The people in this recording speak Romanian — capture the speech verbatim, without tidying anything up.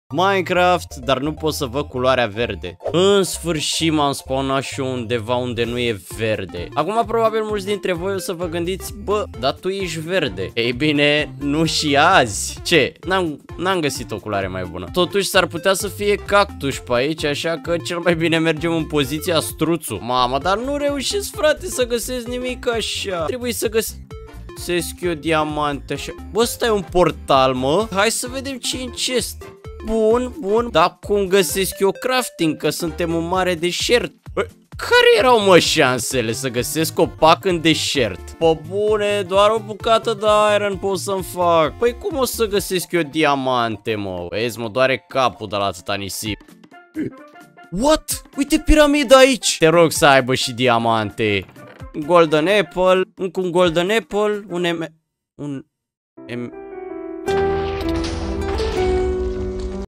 Minecraft, dar nu pot să văd culoarea verde. În sfârșit m-am spawnat și eu undeva unde nu e verde. Acum probabil mulți dintre voi o să vă gândiți, bă, dar tu ești verde. Ei bine, nu și azi. Ce? N-am găsit o culoare mai bună. Totuși s-ar putea să fie cactus pe aici, așa că cel mai bine mergem în poziția struțu. Mamă, dar nu reușesc, frate, să găsesc nimic așa. Trebuie să găsesc... Găsesc eu diamante așa. Bă, ăsta e un portal, mă. Hai să vedem ce e în chest. Bun, bun. Dar cum găsesc eu crafting? Că suntem în mare deșert. Care erau, mă, șansele să găsesc copac în deșert? Pă bune, doar o bucată de iron pot să-mi fac. Păi cum o să găsesc eu diamante, mă? Vezi, mă doare capul de la atâta nisip. What? Uite piramida aici. Te rog să aibă și diamante. Golden apple, încă un golden apple, un em... Un... Em...